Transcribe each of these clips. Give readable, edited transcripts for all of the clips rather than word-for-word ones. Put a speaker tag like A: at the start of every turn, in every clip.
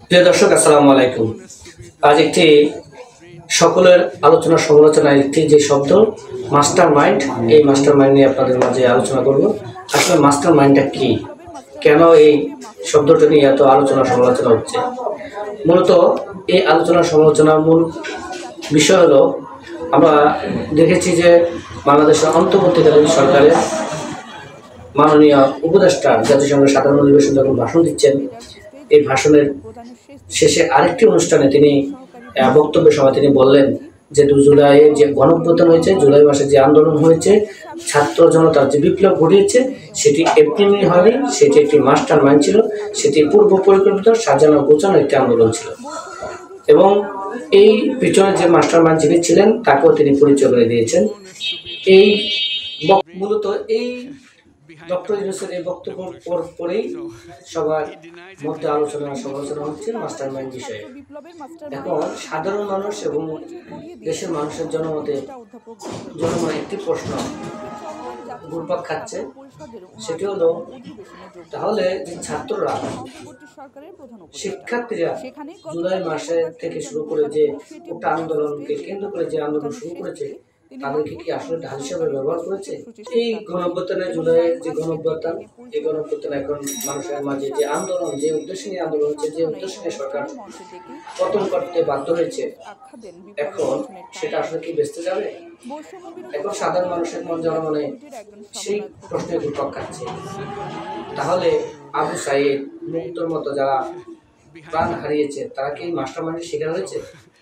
A: প্রিয় দর্শক, আসসালামু আলাইকুম। আজ একটি সকলের আলোচনা সমালোচনার একটি যে শব্দ মাস্টার মাইন্ড, এই মাস্টার মাইন্ড নিয়ে আপনাদের মাঝে আলোচনা করব। আসলে মাস্টার মাইন্ডটা কি, কেন এই শব্দটা নিয়ে এত আলোচনা সমালোচনা হচ্ছে? মূলত এই আলোচনা সমালোচনার মূল বিষয় হলো, আমরা দেখেছি যে বাংলাদেশের অন্তর্বর্তীকালীন সরকারের মাননীয় উপদেষ্টা জাতিসংঘের সাধারণ অধিবেশন যখন ভাষণ দিচ্ছেন, এই ভাষণের শেষে আরেকটি অনুষ্ঠানে তিনি বক্তব্যের সময় তিনি বললেন যে 2 জুলাই যে গণঅভ্যুত্থান হয়েছে, জুলাই মাসে যে আন্দোলন হয়েছে, ছাত্র জনতার যে বিপ্লব ঘটিয়েছে, সেটি এমনি হয়নি, সেটি একটি মাস্টার মাইন্ড ছিল, সেটি পূর্ব পরিকল্পিত সাজানো গোছানো একটি আন্দোলন ছিল। এবং এই পিছনে যে মাস্টার মাইন্ড যিনি ছিলেন তাকেও তিনি পরিচয় করে দিয়েছেন। এই মূলত এই ডক্টর ইউনূসের এই বক্তব্য পরেই সবার মধ্যে আলোচনা সমালোচনা হচ্ছে মাস্টার মাইন্ড বিষয়ে। এখন সাধারণ মানুষ এবং দেশের মানুষের জনমনে একটি প্রশ্ন ঘুরপাক খাচ্ছে, সেটি হলো, তাহলে যে ছাত্ররা, শিক্ষার্থীরা জুলাই মাসে থেকে শুরু করে যে একটা আন্দোলনকে কেন্দ্র করে যে আন্দোলন শুরু করেছে, তাদেরকে কি আসলে ঢাল হিসাবে ব্যবহার করেছে? এই গণঅভ্যুত্থানে, জুলাইয়ের যে গণঅভ্যুত্থান, এই গণঅভ্যুত্থান এখন মানুষের মাঝে যে আন্দোলন, যে উদ্দেশ্য নিয়ে আন্দোলন হচ্ছে, যে উদ্দেশ্য নিয়ে সরকার পতন করতে বাধ্য হয়েছে, এখন সেটা আসলে কি বেঁচতে যাবে? এখন সাধারণ মানুষের জনমনে সেই প্রশ্নের ঘুরপাক খাচ্ছে, তাহলে আবু সাইদ, মুক্তর মতো যারা প্রাণ হারিয়েছে, তারা কি মাস্টার মাইন্ডের শিকার হয়েছে?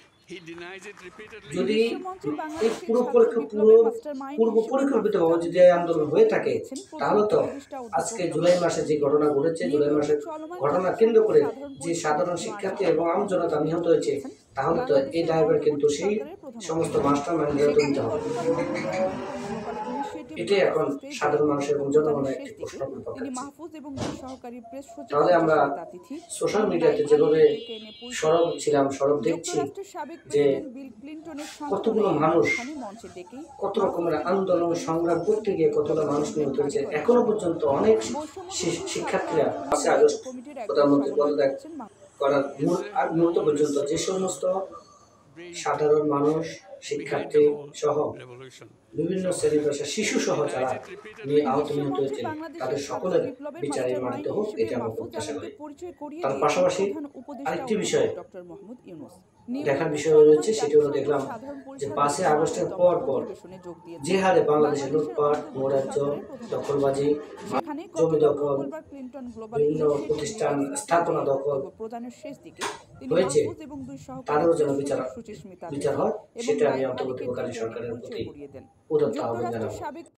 A: যদি এই পূর্ব পরিকল্পিতভাবে যদি আন্দোলন হয়ে থাকে, তাহলে তো আজকে জুলাই মাসে যে ঘটনা ঘটেছে, জুলাই মাসের ঘটনা কেন্দ্র করে যে সাধারণ শিক্ষার্থী এবং আম জনতা নিহত হয়েছে, তাহলে তো এই দায়ভার কিন্তু সেই সমস্ত মাস্টার মাইন্ডের তুলতে হবে। এটাই এখন সাধারণ মানুষের এবং জনগণের একটি প্রশ্ন। তাহলে আমরা সোশ্যাল মিডিয়াতে যেভাবে সরব ছিলাম, সরব দেখছি যে কতগুলো মানুষ কত রকমের আন্দোলন সংগ্রাম করতে গিয়ে কতগুলো মানুষ নিহত হয়েছে। এখনো পর্যন্ত অনেক শিক্ষার্থীরা 5 আগস্ট প্রধানমন্ত্রী পদত্যাগ করার মুহূর্ত পর্যন্ত যে সমস্ত সাধারণ মানুষ, শিক্ষার্থী সহ বিভিন্ন শ্রেণী পেশা, শিশু সহ যারা আহত নিহত হয়েছে, তাদের সকলের বিচারের মানিত হোক, এটা আমরা প্রত্যাশা করি। তার পাশাপাশি আরেকটি বিষয় দেখার বিষয় রয়েছে, সেটি হলো, দেখলাম যে 5 আগস্টের পর যে হারে বাংলাদেশের লুটপাট, নৈরাজ্য, দখলবাজি, জমি দখল, বিভিন্ন প্রতিষ্ঠান স্থাপনা দখল হয়েছে, তাদেরও যেন বিচার হয়, সেটা আমি অন্তর্বর্তীকালীন সরকারের প্রতি উদাত্ত আহ্বান জানাবো।